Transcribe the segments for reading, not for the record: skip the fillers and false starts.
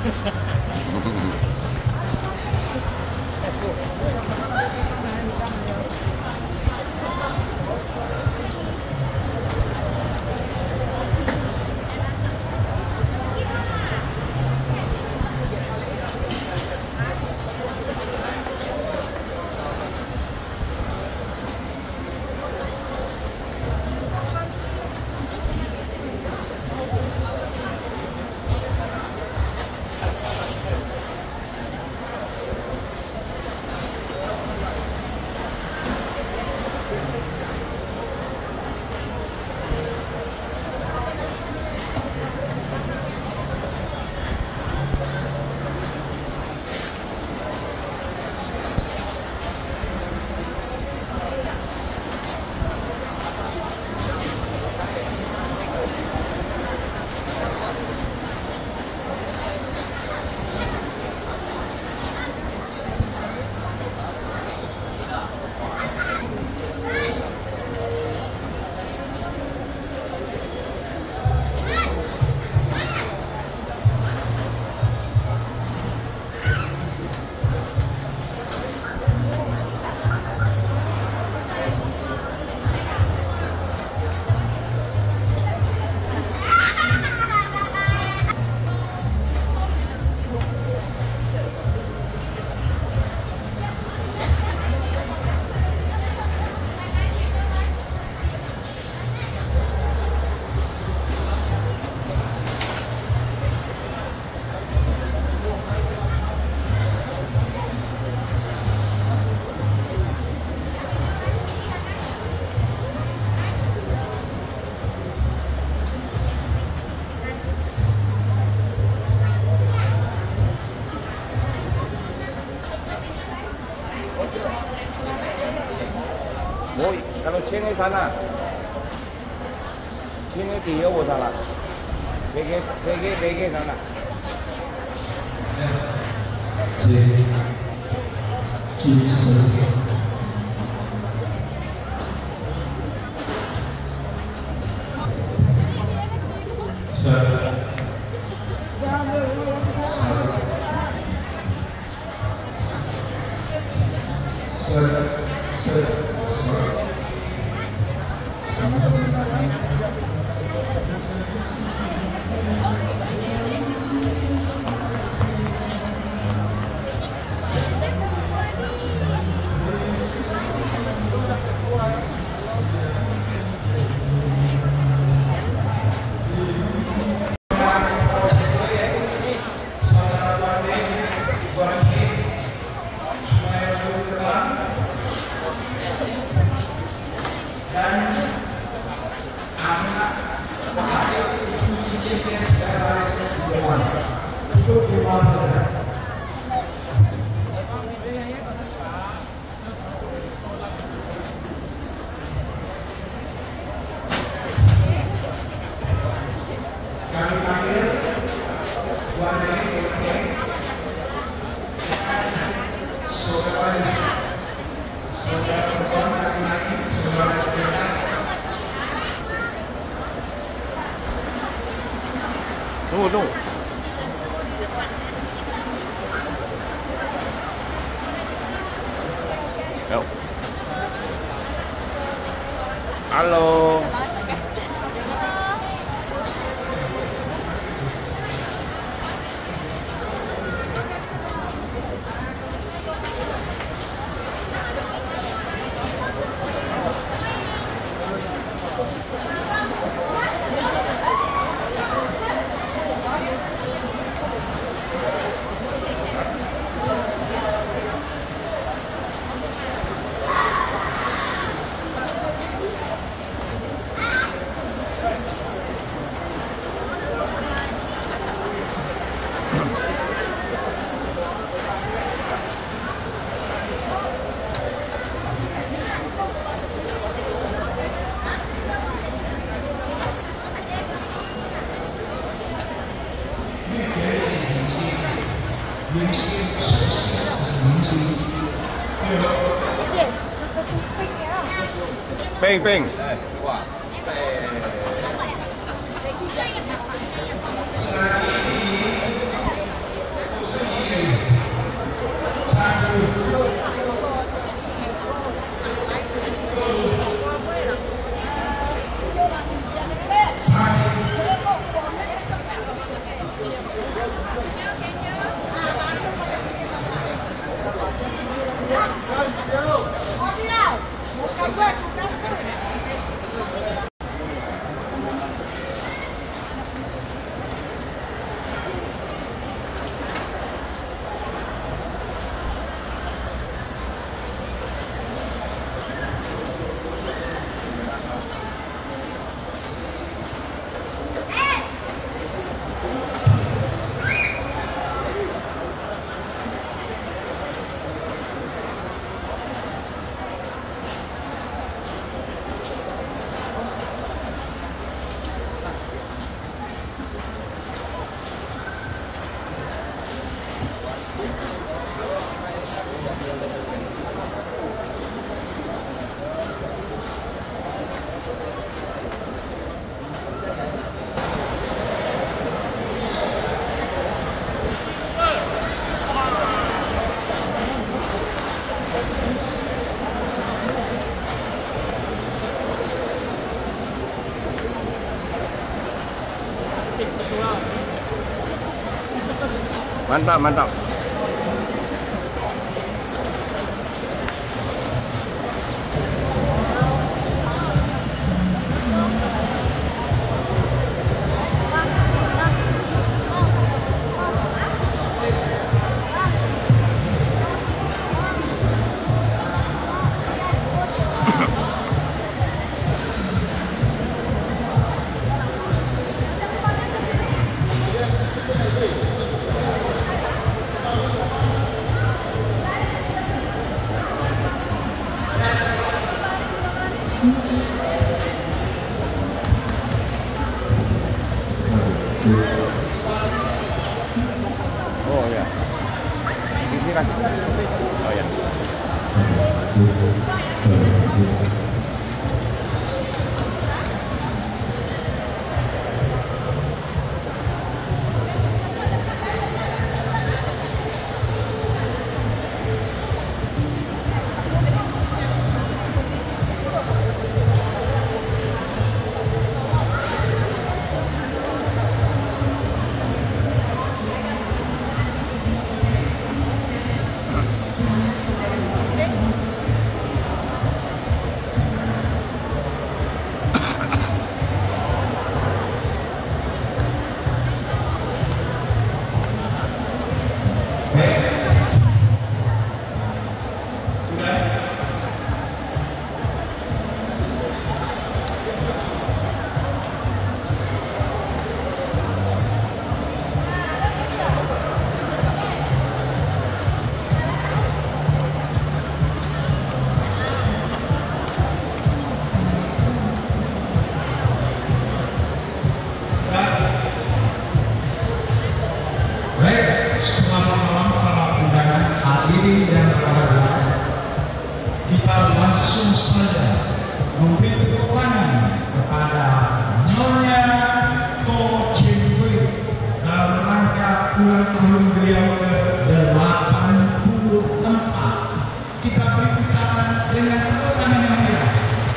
뭐, kalau sini sana. Sini dia वो साला. बेगे sana. Tunggu. Yuk. Halo. Peng. Mantap, mantap. Oh ya, isi kan? Oh ya. Selamat malam para undangan hadirin dan berbahagia. Kita langsung saja memberi tepuk tangan kepada Nyonya Ko Chin Hui dalam rangka ulang tahun beliau ke-84. Kita beri ucapan dengan tepuk tangan yang meriah.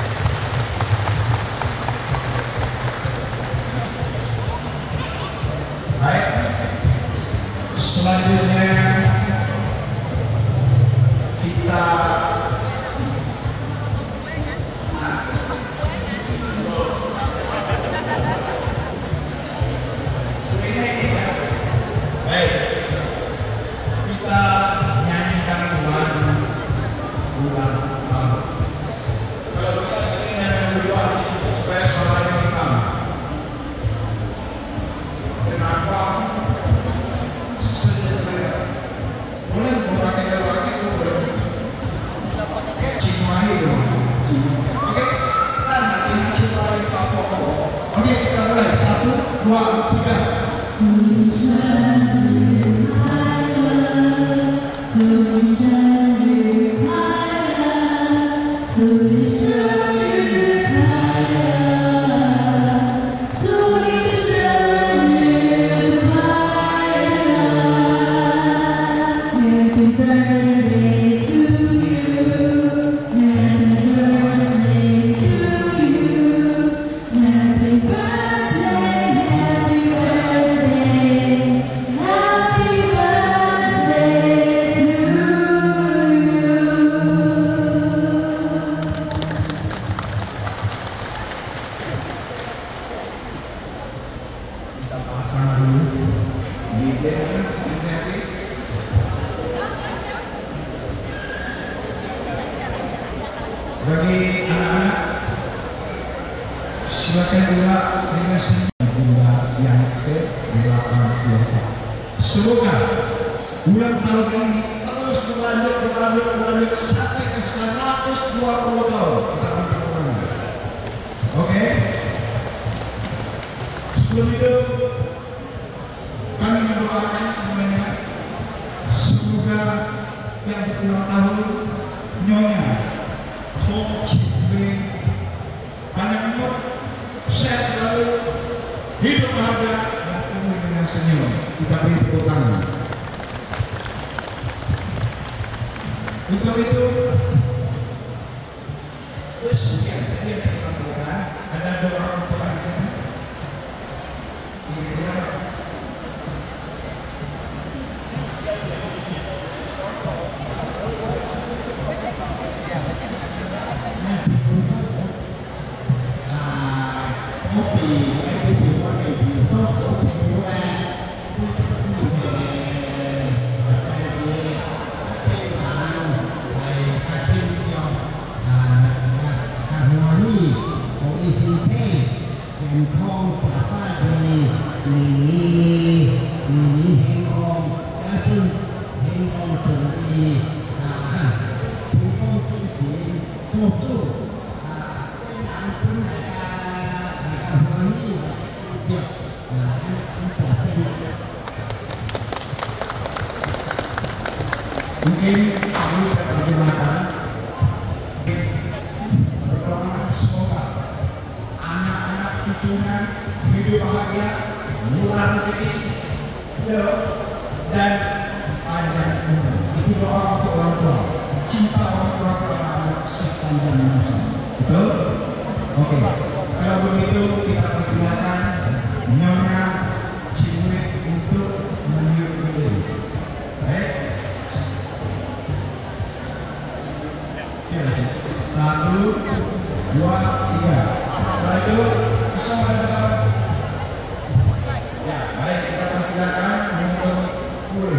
Baik. Selanjutnya kita nyanyikan lagu ulang tahun. Kalau bisa kita nyanyikan berdua supaya suaranya hitam. Kenapa? Boleh pakai kalau lagi itu boleh. Cimahi dong. Oke, kita masih Cimahi Papua. Oke, kita mulai 1, 2, 3. Bagi anak-anak, silakan juga dengan senyum yang ke-84. Semoga ulang tahun ini terus berlanjut sampai ke 120 tahun. Kita bertemu. Oke. Sebelum itu kami mendoakan semuanya semoga yang berulang tahun Nyonya Ko Chin Hui panjang umur, sehat selalu, hidup bahagia dan penuh dengan senyum. Kita beri tepuk tangan. Untuk itu, sekian yang saya sampaikan. Ada doa untuk anak kita. Mungkin perlu saya terjemahkan. Berdoa semoga anak-anak cucunya hidup bahagia, murah rezeki, dan panjang umur. Itu doa untuk orang tua. Cinta orang tua kepada anak sepanjang masa. Betul? Oke. Kalau begitu kita persilakan Nyonya Cimwit untuk meniup lilin. Baik. Satu, dua, tiga. Setelah itu bisa bersama. Ya, baik, kita persilakan memotong kue.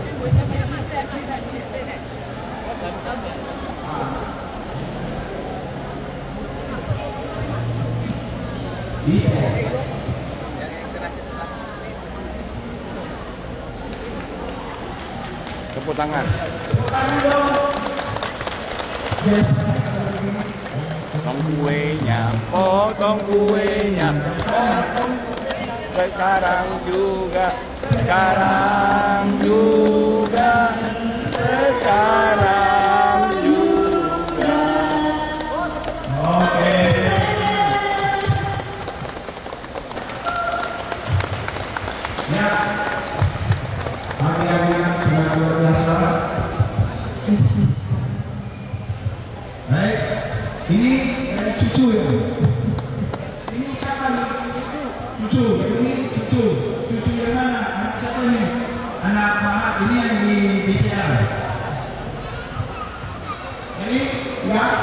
Tepuk tangan. Tepuk tangan dong. Biasanya Potong kuenya, potong kuenya. Sekarang juga, sekarang juga, sekarang juga. oke. Ya, hari-harinya sudah luar biasa. Baik, ini cucu ya. Ini siapa nih? Cucu, yang ini cucu. Cucu yang mana? Anak siapa ini? Anak Pak, ini yang di BCA. Ini udah?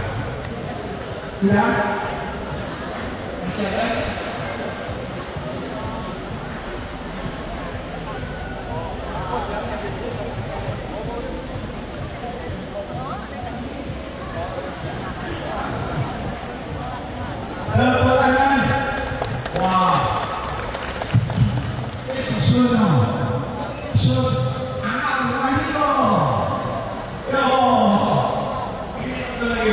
Udah? Masih ada? Tepuk tangan. Wah. Ini sesuatu. So, anak lagi loh. Yo. Ini satu lagi.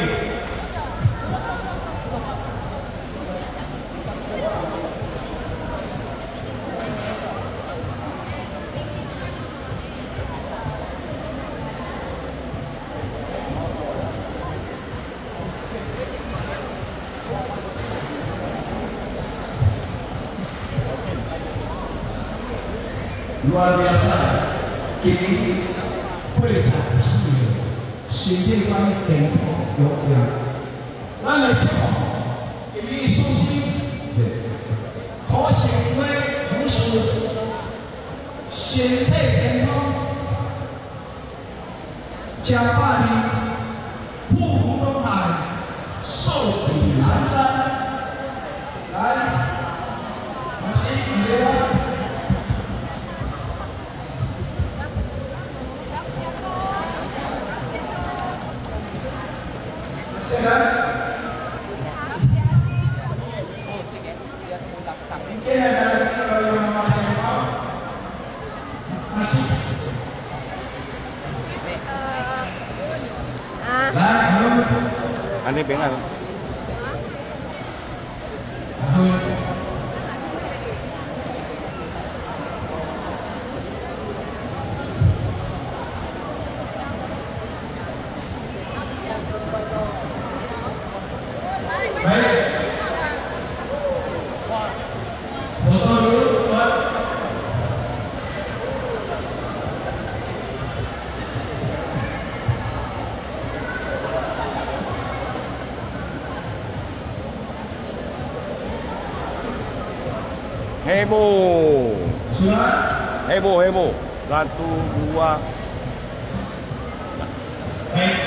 Luar biasa. Kini boleh capai sih. Sehingga kami tengok Yogya. Lalu coba ini susi. Kau cewek musuh. Sehingga tengok Japani Puhunai Sopi Lancar. Dan masih ada. Sehat. Mungkin ada lagi kalau yang masih mau. Masih. Ani bengal. Heboh. Sudah. Heboh, heboh. 1, 2. Baik.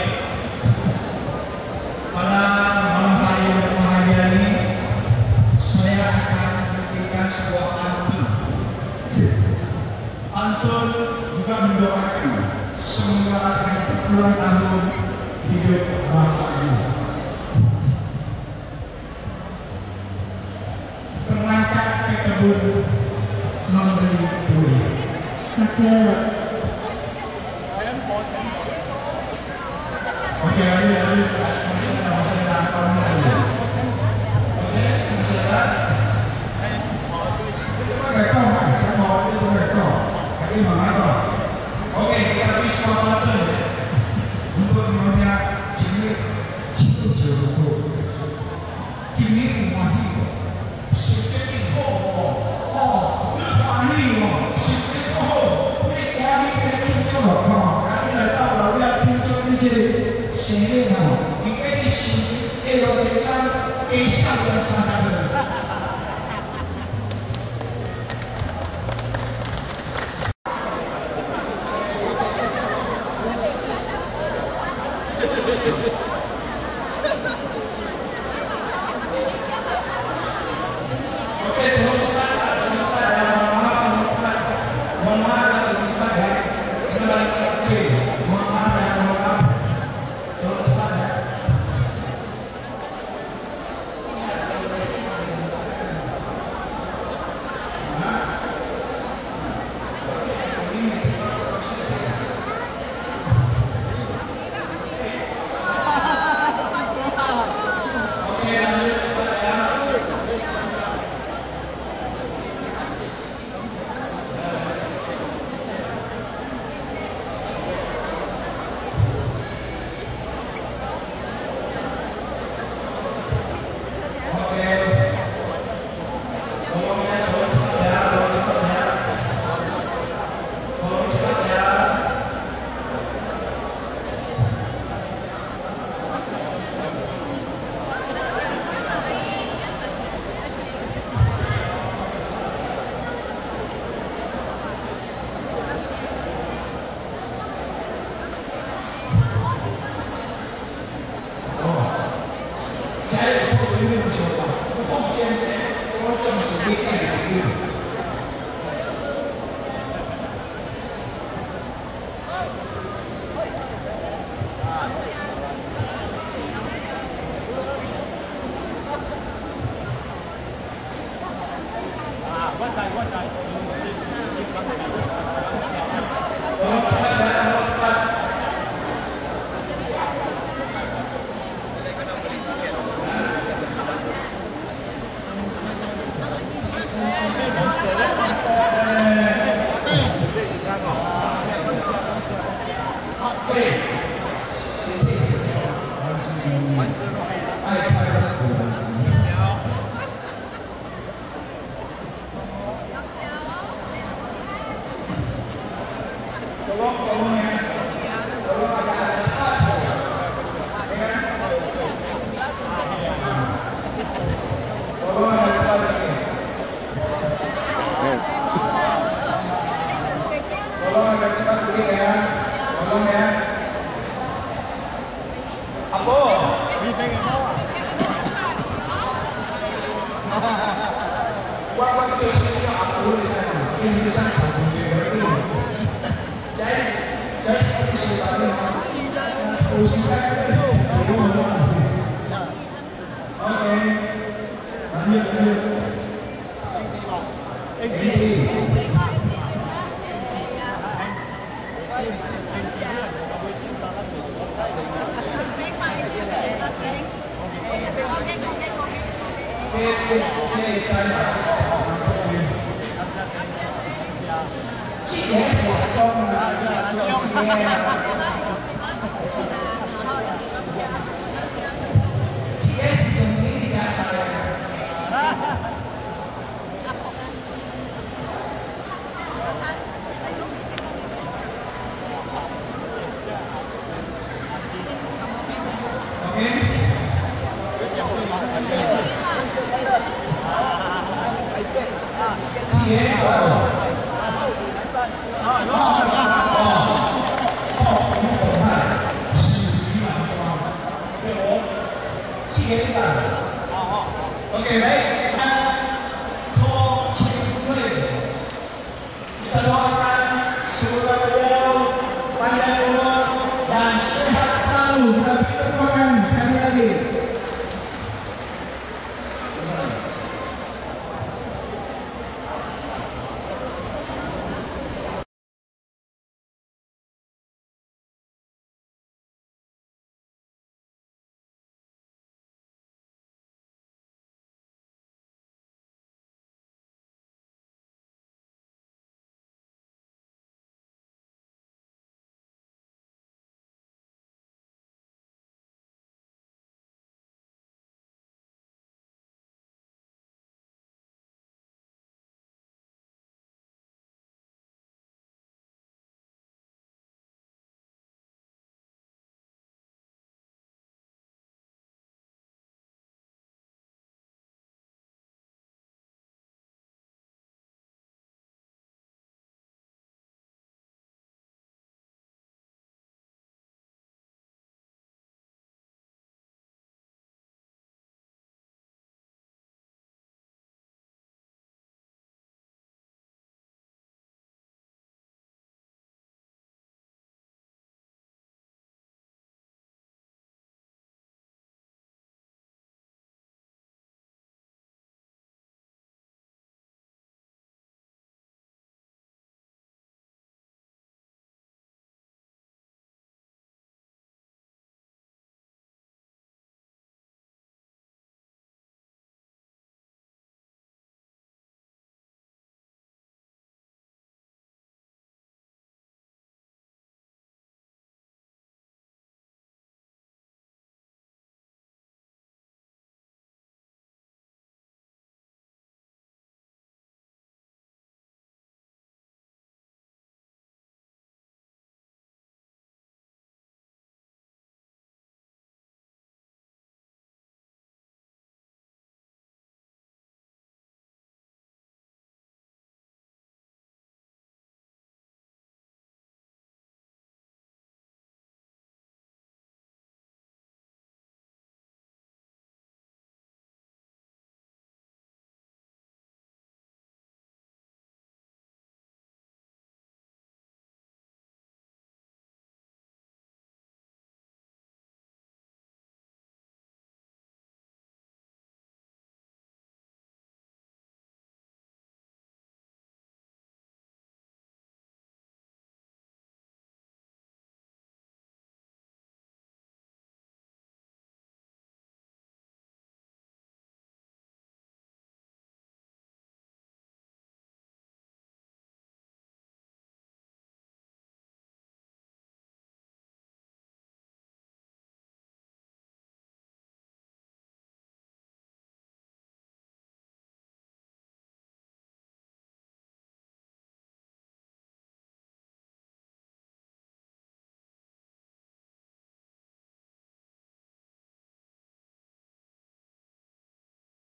Pada malam hari yang berbahagia ini, saya akan memberikan sebuah pantun. Pantun juga mendoakan semoga akan berulang tahun hidup bahagia. Berangkat ke kebun membeli kue. Oke, lanjut. Masih ada akalnya dulu. Oke, masih ada. Itu pakai kau, kan? Saya bawa itu pakai kau. Tapi mana kau? Oke, kita habis kuartal ya. Untuk nyonya ciri jauh. Kini umahi, sukses itu. Oh, umahi, sukses itu. Kami kena kinjau kau. Kami dah tahu kalau dia kinjau ni jadi sendiri kau. Ini sih, kalau kita kisah yang sangat Oke, tolong cepat ya. Mohon maaf ya, tolong cepat ya. Kita balik lagi. Mohon maaf ya, tolong cepat ya. Oke, lanjut cepat ya. Oke, tolong ya, tolong cepat ya, tolong cepat ya, tolong cepat ya. Oh, saya mau ini mencoba, bukan saya,我正是为爱而生。Tolong cepat ya, tolong cepat. Tolong ya, tolong agak cepat saja, ya kan? Tolong agak cepat saja. Tolong agak cepat sedikit ya, tolong ya. Apa? Wah, justru aku di sana, ini di sana aku berarti. Jadi seperti suratnya, usianya Oke, lanjut. Ini. Chị ấy của con là chị ấy sử dụng cái gì ra sao chị ấy Oke, baik. Kita doakan semoga beliau panjang umur dan sehat selalu. Kita doakan sekali lagi.